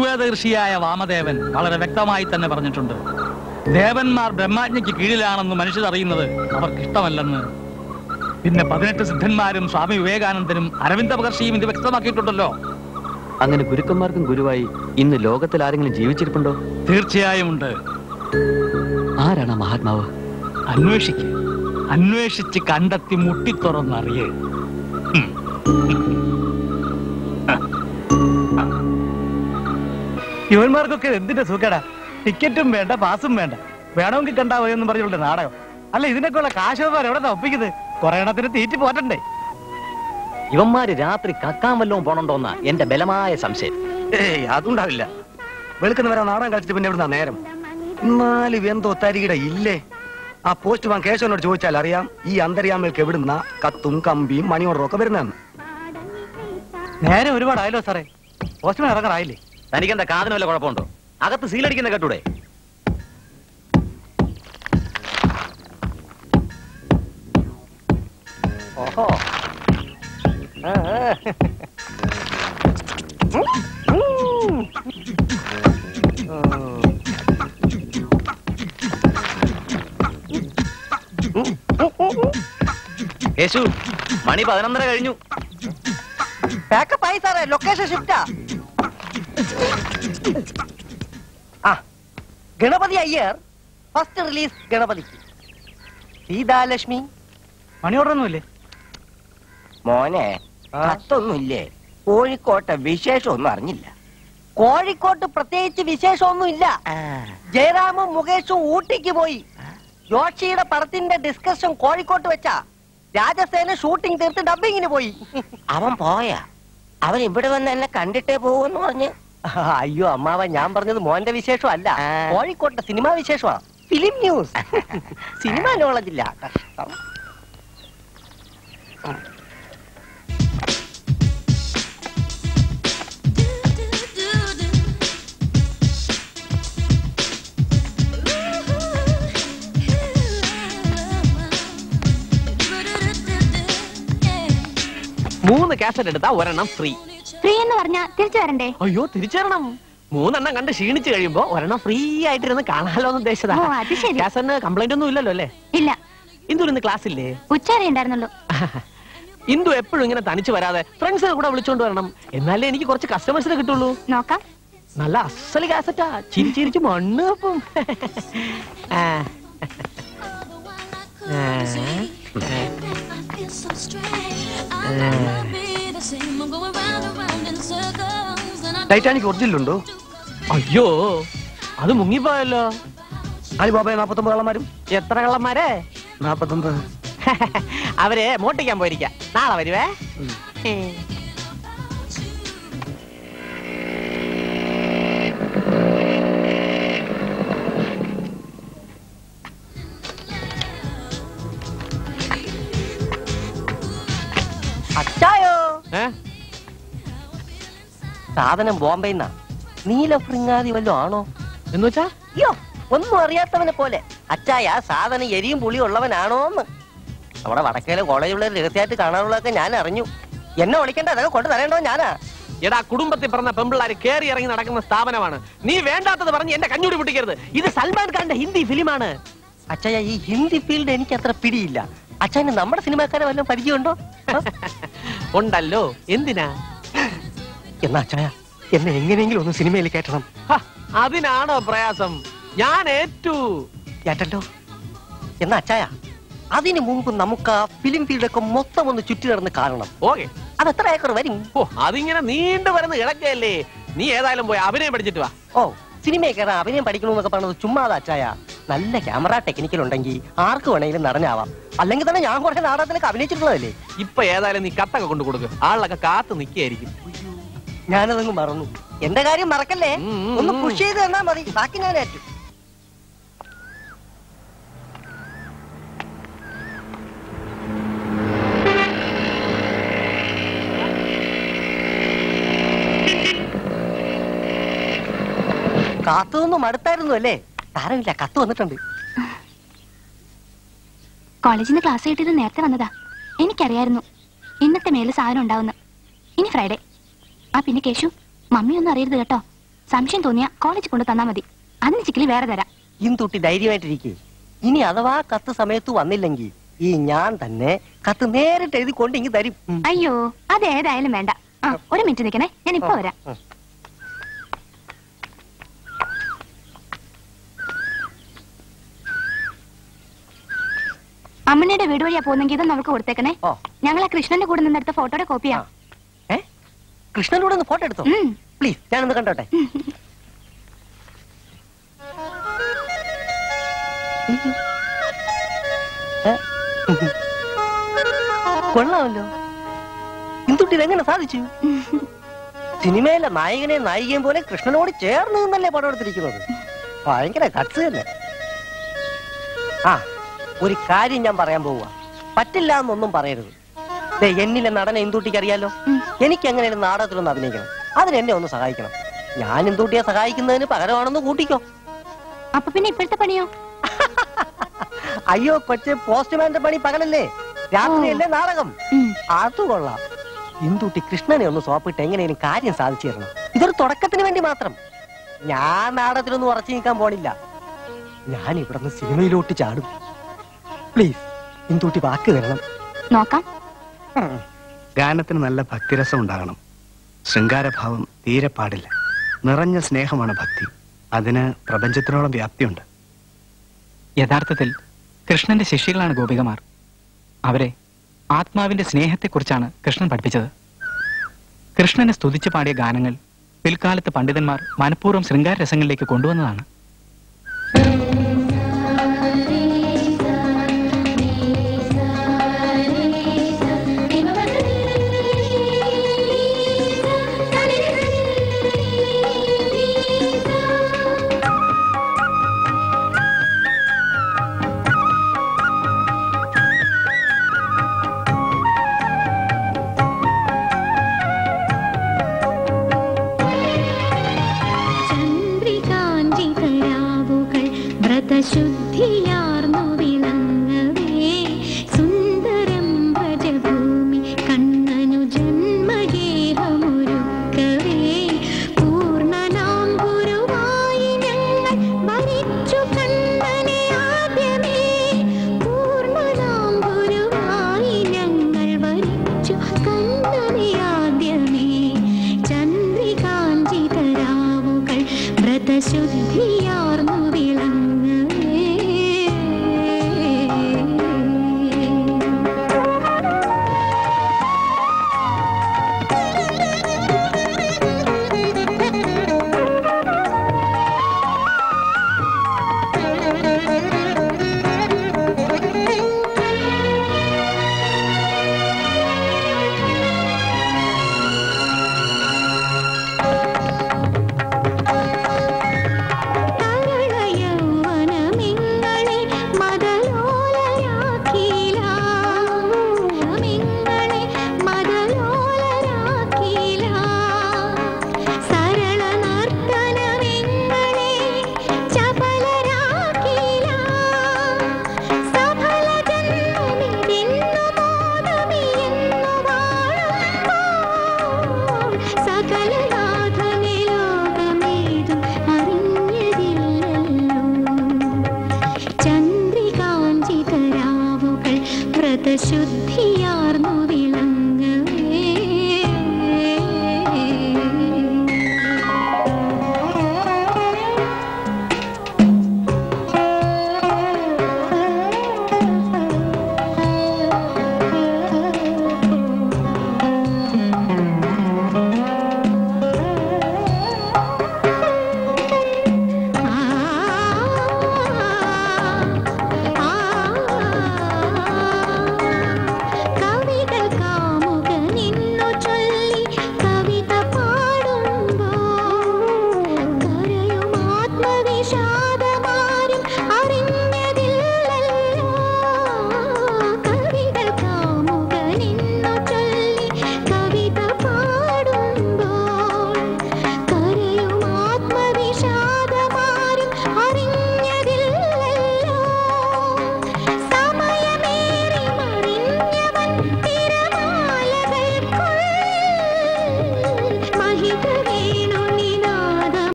ഋഗ്വേദ ഋഷിയായ വാമദേവൻ വളരെ വ്യക്തമായി തന്നെ പറഞ്ഞിട്ടുണ്ട്, ദേവന്മാർ ബ്രഹ്മാജ്ഞയ്ക്ക് കീഴിലാണെന്ന് മനുഷ്യർ അറിയുന്നത് അവർക്കിഷ്ടമല്ലെന്ന്. പിന്നെ 18 സിദ്ധന്മാരും സ്വാമി വിവേകാനന്ദനും അരവിന്ദ മഹർഷിയും ഇത് വ്യക്തമാക്കിയിട്ടുണ്ടല്ലോ. അങ്ങനെ ഗുരുക്കന്മാർക്കും ഗുരുവായി ഇന്ന് ലോകത്തിൽ ആരെങ്കിലും ജീവിച്ചിരിപ്പുണ്ടോ? തീർച്ചയായും ഉണ്ട്. ആരാണ് മഹാത്മാവ്? അന്വേഷിച്ച് കണ്ടെത്തി മുട്ടിത്തുറന്നറിയേ. ഇവന്മാർക്കൊക്കെ എന്തിന്റെ സുഖടാ? ടിക്കറ്റും വേണ്ട, പാസും വേണ്ട, വേണമെങ്കിൽ കണ്ടാ പോയെന്ന് പറഞ്ഞുള്ള നാടകം. അല്ല, ഇതിനൊക്കെയുള്ള കാശവന്മാർ എവിടെ ഒപ്പിക്കുന്നത്? കുറെ എണ്ണത്തിന് തീറ്റി പോറ്റണ്ടേ? ഇവന്മാര് രാത്രി കക്കാൻ വല്ലതും പോണുണ്ടോന്നാ എന്റെ ബലമായ സംശയം. ഏയ്, അതുണ്ടാവില്ല. വെളുക്കുന്ന വരെ നാടകം കളിച്ചിട്ട് പിന്നെ എവിടുന്നാ നേരം? 4 വെന്തോ തരികിട ഇല്ലേ? ആ പോസ്റ്റ് മാൻ കേശവനോട് ചോദിച്ചാൽ അറിയാം ഈ അന്തര്യാമകൾക്ക് എവിടുന്ന കത്തും കമ്പിയും മണിയോടും ഒക്കെ വരുന്നതെന്ന്. നേരെ ഒരുപാടായല്ലോ സാറേ. പോസ്റ്റ്മാൻ ഇറങ്ങാറായില്ലേ? തനിക്കെന്താ കാതിന് വല്ല കുഴപ്പമുണ്ടോ? അകത്ത് സീലടിക്കുന്ന കേട്ടൂടെ? ഓഹോ, യേശു, മണി 11:30 കഴിഞ്ഞു. പാക്കപ്പായി സാറേ, ലൊക്കേഷൻ ഷിഫ്റ്റാ. ഗണപതി അയ്യർ ഫസ്റ്റ് റിലീസ് ഗണപതിക്ക്. സീതാലക്ഷ്മി മണി ഓർഡറൊന്നുമില്ലേ മോനെ? കത്തൊന്നുമില്ലേ? കോഴിക്കോട്ടെ വിശേഷമൊന്നും അറിഞ്ഞില്ല. കോഴിക്കോട്ട് പ്രത്യേകിച്ച് വിശേഷമൊന്നും ഇല്ല. ജയറാമും മുകേഷും ഊട്ടിക്ക് പോയി. ജോഷിയുടെ പടത്തിന്റെ ഡിസ്കഷൻ കോഴിക്കോട്ട് വെച്ചാ. രാജസേന ഷൂട്ടിംഗ് തീർത്ത് ഡബിങ്ങിന് പോയി. അവൻ പോയാ? അവൻ ഇവിടെ വന്ന് എന്നെ കണ്ടിട്ടേ പോവെന്ന് പറഞ്ഞ്. അയ്യോ അമ്മാവ, ഞാൻ പറഞ്ഞത് മോന്റെ വിശേഷം അല്ല, കോഴിക്കോട്ടെ സിനിമാ വിശേഷമാണ്. Film news. സിനിമ നോളജ് ഇല്ല. കഷ്ടം. മൂന്ന് കാസറ്റ് എടുത്താ ഒരെണ്ണം ഫ്രീ. ഫ്രീ എന്ന് പറഞ്ഞാ തിരിച്ചു വരണ്ടേ? അയ്യോ, തിരിച്ചു തരണം. 3 എണ്ണം കണ്ട് ക്ഷീണിച്ചു കഴിയുമ്പോ ഒരെണ്ണം ഫ്രീ ആയിട്ടിരുന്ന് കാണാലോ എന്ന് ഉദ്ദേശിച്ചതാ. കാസറ്റിന് കംപ്ലൈന്റ് ഒന്നും ഇല്ലല്ലോ അല്ലേ? ഇല്ല. ഇന്ദു ഇന്ന് ക്ലാസ് ഇല്ലേ? ഉച്ചവരെ ഉണ്ടായിരുന്നുള്ളൂ. ഇന്ദു എപ്പോഴും ഇങ്ങനെ തനിച്ച് വരാതെ ഫ്രണ്ട്സിനെ കൂടെ വിളിച്ചോണ്ട് വരണം. എന്നാലേ എനിക്ക് കുറച്ച് കസ്റ്റമേഴ്സിനെ കിട്ടുള്ളൂ. നോക്കാം. നല്ല അസല് കാസറ്റാ, ചിരിച്ചിരിച്ച് മണ്ണ് അപ്പം. ടൈറ്റാനിക് ഒറിജിനലുണ്ടോ? അയ്യോ, അത് മുങ്ങിപ്പോയല്ലോ. അലിബാബയെ 49 കള്ളന്മാരും. എത്ര കള്ളന്മാരെ? 49. അവരെ മോട്ടിക്കാൻ പോയിരിക്കാം. നാളെ വരുവേ. അച്ചായോ, സാധനം ബോംബെന്നാ. നീല ഫ്രിങ്ങാതി വല്ലോ ആണോ എന്ന് വെച്ചാ? അയ്യോ, ഒന്നും അറിയാത്തവനെ പോലെ. അച്ചായ സാധനം എരിയും പുളിയും ഉള്ളവനാണോന്ന്. നമ്മുടെ വടക്കേലെ കോളേജുള്ള രഹസ്യമായിട്ട് കാണാനുള്ളതൊക്കെ ഞാൻ അറിഞ്ഞു. എന്നെ വിളിക്കേണ്ട, അതൊക്കെ കൊണ്ട് തരേണ്ടോ ഞാനാ. എടാ, കുടുംബത്തിൽ പറഞ്ഞ പെമ്പിള്ളാര് കേറി ഇറങ്ങി നടക്കുന്ന സ്ഥാപനമാണ്. നീ വേണ്ടാത്തത് പറഞ്ഞ് എന്റെ കഞ്ഞൂടി പൊട്ടിക്കരുത്. ഇത് സൽമാൻ ഖാന്റെ ഹിന്ദി ഫിലിമാണ്. അച്ചായ, ഈ ഹിന്ദി ഫീൽഡ് എനിക്ക് അത്ര പിടിയില്ല. അച്ഛന് നമ്മുടെ സിനിമാക്കാരെ വല്ലതും പരിചയമുണ്ടോ? ഉണ്ടല്ലോ. എന്തിനാ? എന്നാ അച്ചായ, എന്നെ എങ്ങനെയെങ്കിലും ഒന്ന് സിനിമയിൽ കയറ്റണം. അതിനാണോ പ്രയാസം? ഞാൻ ഏറ്റു. കേട്ടല്ലോ. എന്നാ അച്ചായ, അതിനു മുമ്പ് നമുക്ക് ആ ഫിലിം ഫീൽഡൊക്കെ മൊത്തം ഒന്ന് ചുറ്റി നടന്ന് കാണണം. ഓക്കെ. അത് എത്ര ഏക്കർ വരും? ഓ, അതിങ്ങനെ നീണ്ടു വരുന്ന കിടക്കയല്ലേ. നീ ഏതായാലും പോയി അഭിനയം പഠിച്ചിട്ട് വാ. ഓ, സിനിമയിൽ കയറാൻ അഭിനയം പഠിക്കണമെന്നൊക്കെ പറഞ്ഞത് ചുമ്മാതാ അച്ചായ. നല്ല ക്യാമറ ടെക്നിക്കൽ ഉണ്ടെങ്കിൽ ആർക്ക് വേണമെങ്കിലും നടനാവാം. അല്ലെങ്കിൽ തന്നെ ഞാൻ കുറേ നാടകത്തിലൊക്കെ അഭിനയിച്ചിട്ടുള്ളതല്ലേ. ഇപ്പൊ ഏതായാലും നീ കത്തൊക്കെ കൊണ്ടു കൊടുക്കും. ആളിലൊക്കെ കാത്തു നിൽക്കുകയായിരിക്കും. ഞാനതങ്ങ് മറന്നു. എന്റെ കാര്യം മറക്കല്ലേ. ഒന്ന് പുഷ് ചെയ്ത് തന്നാ മതി, ബാക്കി ഞാൻ ഏറ്റു. കാത്തുനിന്ന് മടുത്തായിരുന്നു അല്ലേ? സാരമില്ല, കത്ത് വന്നിട്ടുണ്ട്. കോളേജിൽ നിന്ന് ക്ലാസ് കിട്ടിയത് നേരത്തെ വന്നതാ. എനിക്കറിയായിരുന്നു ഇന്നത്തെ മേല് സാധനം ഉണ്ടാവുന്ന. ഇനി ഫ്രൈഡേ. ആ പിന്നെ കേശു, മമ്മി ഒന്നും അറിയരുത് കേട്ടോ. സംശയം തോന്നിയാ കോളേജ് കൊണ്ട് തന്നാ മതി. അതിന് ചിക്കിലി വേറെ തരാം. ഇന്തുട്ടി ധൈര്യമായിട്ടിരിക്കേ. ഇനി അഥവാ കത്ത് സമയത്ത് വന്നില്ലെങ്കിൽ ഈ ഞാൻ തന്നെ കത്ത് നേരിട്ട് എഴുതി കൊണ്ട് ഇങ്ങ് തരും. അയ്യോ, അത് ഏതായാലും വേണ്ട. ഒരു മിനിറ്റ് നിൽക്കണേ, ഞാൻ ഇപ്പൊ വരാം. അമ്മയുടെ വീട് വഴിയാ പോകുന്നെങ്കിൽ ഇതൊന്നും അവൾക്ക് കൊടുത്തേക്കണേ. ഞങ്ങൾ ആ കൃഷ്ണന്റെ കൂടെ നിന്നെടുത്ത ഫോട്ടോയുടെ കോപ്പിയാ. കൃഷ്ണന്റെ കൂടെ ഒന്ന് ഫോട്ടോ എടുത്തോ പ്ലീസ്, ഞാനൊന്ന് കണ്ടോട്ടെ. കൊള്ളാമല്ലോ. ഇന്തുട്ടി ഇതെങ്ങനെ സാധിച്ചു? സിനിമയിലെ നായകനെയും നായികയും പോലെ കൃഷ്ണനോട് ചേർന്ന് നിന്നല്ലേ പടം എടുത്തിരിക്കുന്നത്. ഭയങ്കര കട്സ് തന്നെ. ആ, ഒരു കാര്യം ഞാൻ പറയാൻ പോവുക. പറ്റില്ല എന്നൊന്നും പറയരുത്. എന്നിലെ നടനെ ഇന്തുട്ടിക്ക് അറിയാലോ. എനിക്ക് എങ്ങനെയാണ് നാടകത്തിലൊന്ന് അഭിനയിക്കണം. അതിനെന്നെ ഒന്ന് സഹായിക്കണം. ഞാൻ ഇന്തുട്ടിയെ സഹായിക്കുന്നതിന് പകരമാണെന്ന് കൂട്ടിക്കോ. അപ്പൊ പിന്നെ ഇപ്പോഴത്തെ പണിയോ? അയ്യോ കൊച്ചെ, പോസ്റ്റ്മാന്റെ പണി പകലല്ലേ, രാത്രിയല്ലേ നാടകം. അത് കൊള്ളാം. ഇന്തുട്ടി കൃഷ്ണനെ ഒന്ന് സോപ്പിട്ട് എങ്ങനെയും കാര്യം സാധിച്ചു തരണം. ഇതൊരു തുടക്കത്തിന് വേണ്ടി മാത്രം. ഞാൻ നാടകത്തിലൊന്നും ഉറച്ചു നിൽക്കാൻ പോണില്ല. ഞാൻ ഇവിടെ നിന്ന് സിനിമയിലോട്ട് ചാടും. പ്ലീസ് ഇന്തുട്ടി വാക്ക് തരണം. നോക്കാം. ഗാനത്തിന് നല്ല ഭക്തിരസം ഉണ്ടാകണം. ശൃംഗാരഭാവം തീരെ പാടില്ല. നിറഞ്ഞ സ്നേഹമാണ് ഭക്തി. അതിന് പ്രപഞ്ചത്തിനോളം വ്യാപ്തിയുണ്ട്. യഥാർത്ഥത്തിൽ കൃഷ്ണന്റെ ശിഷ്യകളാണ് ഗോപികമാർ. അവരെ ആത്മാവിന്റെ സ്നേഹത്തെക്കുറിച്ചാണ് കൃഷ്ണൻ പഠിപ്പിച്ചത്. കൃഷ്ണനെ സ്തുതിച്ചു പാടിയ ഗാനങ്ങൾ പിൽക്കാലത്ത് പണ്ഡിതന്മാർ മനഃപൂർവ്വം ശൃംഗാര രസങ്ങളിലേക്ക് കൊണ്ടുവന്നതാണ്. ശുദ്ധിയാർന്നു വിളങ്ങവേ സുന്ദരം വ്രജഭൂമി കണ്ണനു ജന്മഗേഹമൊരുക്കവേ പൂർണ്ണനാം ഗുരുവായി ഞങ്ങൾ ഭരിച്ചു കണ്ണനെ ആദ്യമേ. പൂർണ്ണനാം ഗുരുവായി ഞങ്ങൾ ഭരിച്ചു കണ്ണനെ ആദ്യമേ. ചന്ദ്രികാഞ്ചിതരാവുകൾ വ്രതശുദ്ധിയാർന്നു